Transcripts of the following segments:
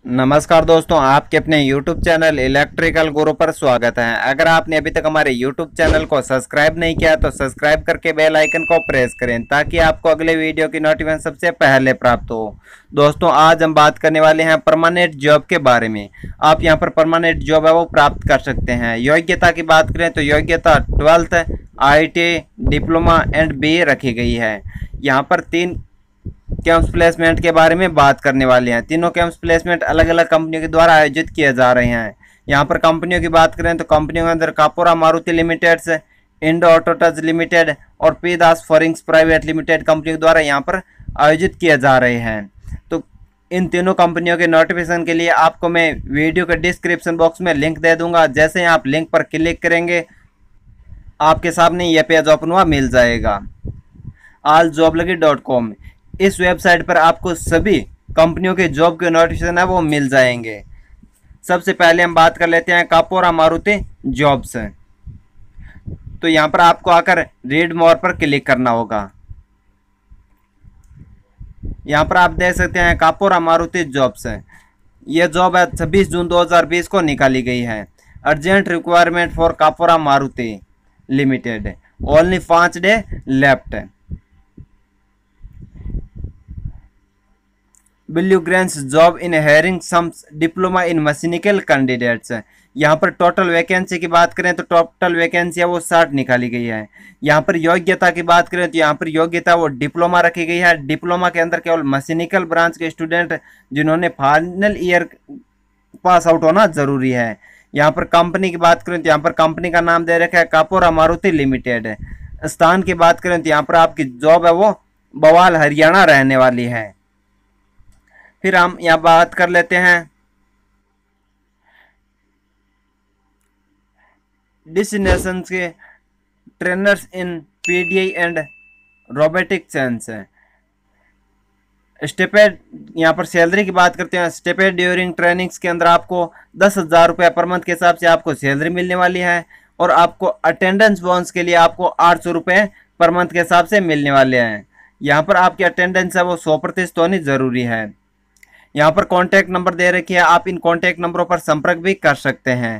नमस्कार दोस्तों, आपके अपने YouTube चैनल इलेक्ट्रिकल गुरु पर स्वागत है। अगर आपने अभी तक हमारे YouTube चैनल को सब्सक्राइब नहीं किया तो सब्सक्राइब करके बेल आइकन को प्रेस करें ताकि आपको अगले वीडियो की नोटिफिकेशन सबसे पहले प्राप्त हो। दोस्तों, आज हम बात करने वाले हैं परमानेंट जॉब के बारे में। आप यहां पर परमानेंट जॉब है वो प्राप्त कर सकते हैं। योग्यता की बात करें तो योग्यता 12th IIT diploma and BA रखी गई है। यहाँ पर 3 कैंप्स प्लेसमेंट के बारे में बात करने वाले हैं। तीनों कैंप्स प्लेसमेंट अलग अलग कंपनियों के द्वारा आयोजित किए जा रहे हैं। यहाँ पर कंपनियों की बात करें तो कंपनियों के अंदर Kapora Maruti limited, Indo auto touch limited और P Das forgings private limited कंपनियों के द्वारा यहाँ पर आयोजित किए जा रहे हैं। तो इन तीनों कंपनियों के नोटिफिकेशन के लिए आपको मैं वीडियो के डिस्क्रिप्शन बॉक्स में लिंक दे दूंगा। जैसे ही आप लिंक पर क्लिक करेंगे आपके सामने यह पेज ओपन हुआ मिल जाएगा। aljoblagi.com इस वेबसाइट पर आपको सभी कंपनियों के जॉब के नोटिफिकेशन है वो मिल जाएंगे। सबसे पहले हम बात कर लेते हैं कापोरा मारुति जॉब्स। तो यहाँ पर आपको आकर रीड मोर पर क्लिक करना होगा। यहाँ पर आप देख सकते हैं कापोरा मारुति जॉब्स है। ये जॉब है 26 जून 2020 को निकाली गई है। Urgent requirement for Kapora Maruti limited, only 5 day left. Will you grant job in hiring some diploma in mechanical candidates। यहाँ पर टोटल वैकेंसी की बात करें तो टोटल वैकेंसी है वो 60 निकाली गई है। यहाँ पर योग्यता की बात करें तो यहाँ पर योग्यता वो डिप्लोमा रखी गई है। डिप्लोमा के अंदर केवल मैकेनिकल ब्रांच के स्टूडेंट जिन्होंने फाइनल ईयर पास आउट होना जरूरी है। यहाँ पर कंपनी की बात करें तो यहाँ पर कंपनी का नाम दे रखा है कापोरा मारुति लिमिटेड। स्थान की बात करें तो यहाँ पर आपकी जॉब है वो बवाल हरियाणा रहने वाली है। फिर हम यहाँ बात कर लेते हैं डेस्टिनेशन के trainers in PDI and robotic science. Stipend, यहाँ पर सैलरी की बात करते हैं। स्टेपेड ड्यूरिंग ट्रेनिंग्स के अंदर आपको 10,000 रुपये पर मंथ के हिसाब से आपको सैलरी मिलने वाली है और आपको अटेंडेंस बोनस के लिए आपको 800 रुपये पर मंथ के हिसाब से मिलने वाले हैं। यहाँ पर आपकी अटेंडेंस है वो 100% होनी जरूरी है। यहाँ पर कॉन्टैक्ट नंबर दे रखी है, आप इन कॉन्टैक्ट नंबरों पर संपर्क भी कर सकते हैं।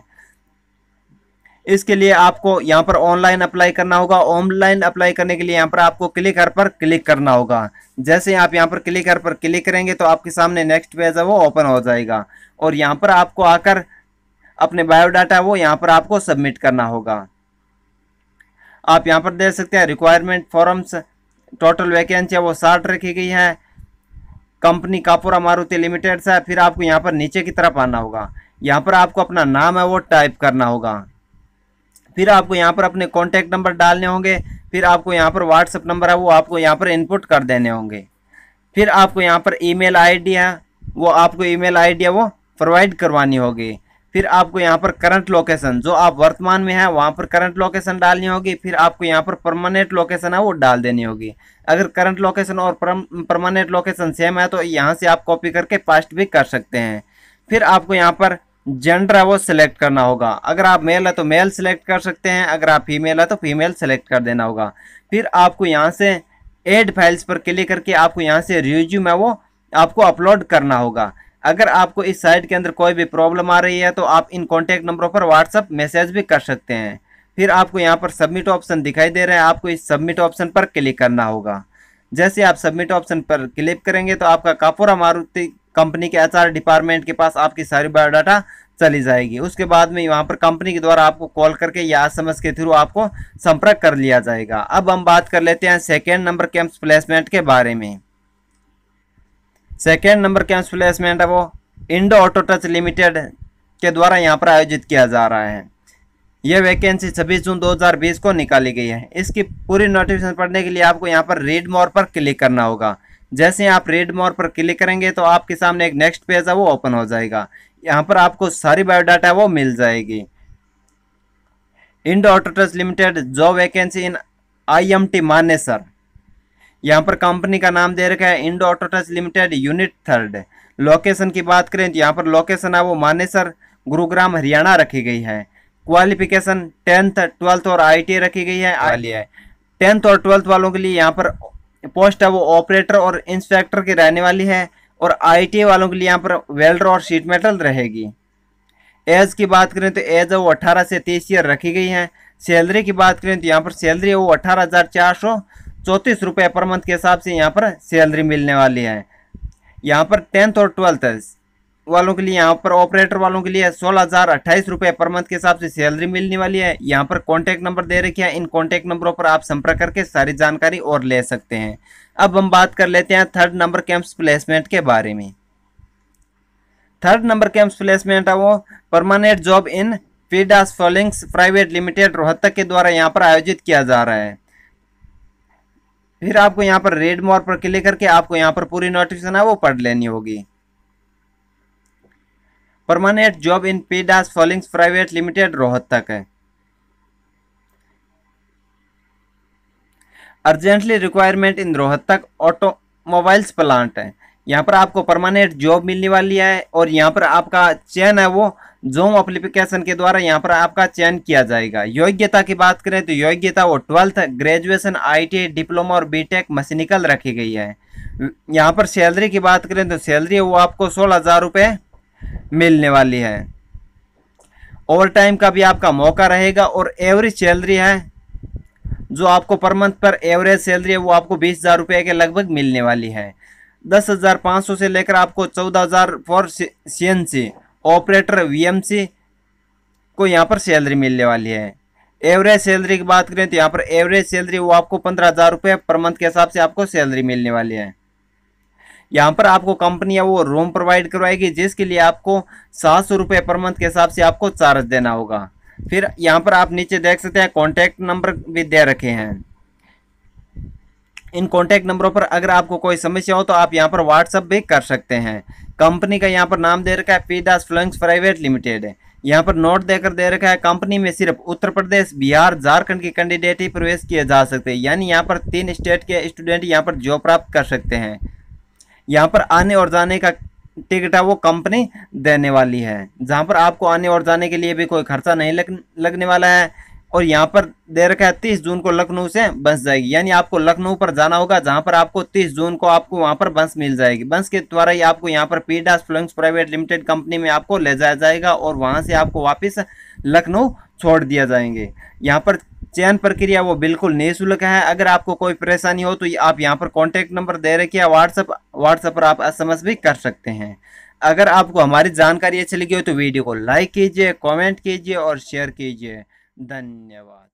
इसके लिए आपको यहाँ पर ऑनलाइन अप्लाई करना होगा। ऑनलाइन अप्लाई करने के लिए यहाँ पर आपको क्लिकर पर क्लिक करना होगा। जैसे आप यहाँ पर क्लिकर पर क्लिक करेंगे तो आपके सामने नेक्स्ट पेज है वो ओपन हो जाएगा और यहाँ पर आपको आकर अपने बायोडाटा वो यहाँ पर आपको सबमिट करना होगा। आप यहाँ पर देख सकते हैं रिक्वायरमेंट फॉर्म्स, टोटल वैकेंसी है वो 60 रखी गई है। कंपनी कापोरा मारुति लिमिटेड से। फिर आपको यहाँ पर नीचे की तरफ आना होगा। यहाँ पर आपको अपना नाम है वो टाइप करना होगा। फिर आपको यहाँ पर अपने कॉन्टैक्ट नंबर डालने होंगे। फिर आपको यहाँ पर व्हाट्सएप नंबर है वो आपको यहाँ पर इनपुट कर देने होंगे। फिर आपको यहाँ पर ईमेल आईडी है वो आपको ईमेल आईडी है वो प्रोवाइड करवानी होगी। फिर आपको यहाँ पर करंट लोकेशन जो आप वर्तमान में है वहाँ पर करंट लोकेशन डालनी होगी। फिर आपको यहाँ पर परमानेंट लोकेशन है वो डाल देनी होगी। अगर करंट लोकेशन और परमानेंट लोकेशन सेम है तो यहाँ से आप कॉपी करके पेस्ट भी कर सकते हैं। फिर आपको यहाँ पर जेंडर है वो सिलेक्ट करना होगा। अगर आप मेल है तो मेल सिलेक्ट कर सकते हैं, अगर आप फीमेल है तो फीमेल सेलेक्ट कर देना होगा। फिर आपको यहाँ से ऐड फाइल्स पर क्लिक करके आपको यहाँ से रिज्यूम है वो आपको अपलोड करना होगा। अगर आपको इस साइट के अंदर कोई भी प्रॉब्लम आ रही है तो आप इन कॉन्टैक्ट नंबरों पर व्हाट्सएप मैसेज भी कर सकते हैं। फिर आपको यहाँ पर सबमिट ऑप्शन दिखाई दे रहा है, आपको इस सबमिट ऑप्शन पर क्लिक करना होगा। जैसे आप सबमिट ऑप्शन पर क्लिक करेंगे तो आपका कापोरा मारुति कंपनी के HR डिपार्टमेंट के पास आपकी सारी बायोडाटा चली जाएगी। उसके बाद में वहाँ पर कंपनी के द्वारा आपको कॉल करके या SMS के थ्रू आपको संपर्क कर लिया जाएगा। अब हम बात कर लेते हैं सेकेंड नंबर कैंप्स प्लेसमेंट के बारे में। सेकेंड नंबर कैंप्स प्लेसमेंट है वो इंडो ऑटो टच लिमिटेड के द्वारा यहाँ पर आयोजित किया जा रहा है। यह वैकेंसी 26 जून 2020 को निकाली गई है। इसकी पूरी नोटिफिकेशन पढ़ने के लिए आपको यहाँ पर रीड मोर पर क्लिक करना होगा। जैसे आप रीड मोर पर क्लिक करेंगे तो आपके सामने एक नेक्स्ट पेज है वो ओपन हो जाएगा। यहाँ पर आपको सारी बायोडाटा वो मिल जाएगी। Indo auto touch limited job vacancy in IMT Manesar. यहाँ पर कंपनी का नाम दे रखा है Indo auto touch limited unit 3rd। Location की बात करें तो यहाँ पर लोकेशन है वो मानेसर गुरुग्राम हरियाणा रखी गई है। क्वालिफिकेशन 10th 12th और IIT रखी गई है। 10th और 12th वालों के लिए यहाँ पर पोस्ट है वो ऑपरेटर और इंस्पेक्टर की रहने वाली है और ITA वालों के लिए यहाँ पर वेल्डर और शीट मेटल रहेगी। एज की बात करें तो एज वो 18 से 23 ईयर रखी गई है। सैलरी की बात करें तो यहाँ पर सैलरी वो 18,434 रुपये पर मंथ के हिसाब से यहाँ पर सैलरी मिलने वाली है। यहाँ पर 10th और 12th वालों के लिए, यहाँ पर ऑपरेटर वालों के लिए 16,028 रुपये पर मंथ के हिसाब से सैलरी मिलने वाली है। यहाँ पर कॉन्टैक्ट नंबर दे रखे हैं, इन कॉन्टैक्ट नंबरों पर आप संपर्क करके सारी जानकारी और ले सकते हैं। अब हम बात कर लेते हैं 3rd नंबर कैंप्स प्लेसमेंट के बारे में। 3rd नंबर कैंप्स प्लेसमेंट है वो परमानेंट जॉब इन फीडास फॉलिंग्स प्राइवेट लिमिटेड रोहतक के द्वारा यहाँ पर आयोजित किया जा रहा है। फिर आपको यहाँ पर रेड मोर पर क्लिक करके आपको यहाँ पर पूरी नोटिफिकेशन है वो पढ़ लेनी होगी। परमानेंट जॉब इन फीडास फॉलिंग्स प्राइवेट लिमिटेड रोहतक है। Urgently requirement in Rohtak automobiles plant है। यहाँ पर आपको परमानेंट जॉब मिलने वाली है और यहाँ पर आपका चयन है वो जोम एप्लीकेशन के द्वारा यहाँ पर आपका चयन किया जाएगा। योग्यता की बात करें तो योग्यता वो 12th ग्रेजुएशन, ITA, डिप्लोमा और बीटेक मैकेनिकल रखी गई है। यहाँ पर सैलरी की बात करें तो सैलरी वो आपको 16,000 रुपये मिलने वाली है। ओवर टाइम का भी आपका मौका रहेगा और एवरेज सैलरी है जो आपको पर मंथ पर एवरेज सैलरी है वो आपको 20,000 रुपये के लगभग मिलने वाली है। 10,500 से लेकर आपको 14,000 फॉर CNC ऑपरेटर VMC को यहाँ पर सैलरी मिलने वाली है। एवरेज सैलरी की बात करें तो यहाँ पर एवरेज सैलरी वो आपको 15,000 रुपये पर मंथ के हिसाब से आपको सैलरी मिलने वाली है। यहाँ पर आपको कंपनी वो रूम प्रोवाइड करवाएगी जिसके लिए आपको 700 रुपये पर मंथ के हिसाब से आपको चार्ज देना होगा। फिर यहाँ पर आप नीचे देख सकते हैं कॉन्टैक्ट नंबर भी दे रखे हैं। इन कॉन्टैक्ट नंबरों पर अगर आपको कोई समस्या हो तो आप यहाँ पर व्हाट्सअप भी कर सकते हैं। कंपनी का यहाँ पर नाम दे रखा है फीडास फॉलिंग्स प्राइवेट लिमिटेड है। यहाँ पर नोट देकर दे रखा है कंपनी में सिर्फ उत्तर प्रदेश, बिहार, झारखंड के कैंडिडेट ही प्रवेश किए जा सकते हैं। यानी यहाँ पर 3 स्टेट के स्टूडेंट यहाँ पर जॉब प्राप्त कर सकते हैं। यहाँ पर आने और जाने का टिकट है वो कंपनी देने वाली है, जहाँ पर आपको आने और जाने के लिए भी कोई खर्चा नहीं लगने वाला है। और यहाँ पर दे रखा है 30 जून को लखनऊ से बस जाएगी, यानी आपको लखनऊ पर जाना होगा जहाँ पर आपको 30 जून को आपको वहाँ पर बस मिल जाएगी। बस के द्वारा ही आपको यहाँ पर फीडास फॉलिंग्स प्राइवेट लिमिटेड कंपनी में आपको ले जाया जाएगा और वहाँ से आपको वापस लखनऊ छोड़ दिया जाएंगे। यहाँ पर चयन प्रक्रिया वो बिल्कुल निःशुल्क है। अगर आपको कोई परेशानी हो तो आप यहाँ पर कॉन्टैक्ट नंबर दे रखे हैं, व्हाट्सएप पर आप SMS भी कर सकते हैं। अगर आपको हमारी जानकारी अच्छी लगी हो तो वीडियो को लाइक कीजिए, कमेंट कीजिए और शेयर कीजिए। धन्यवाद।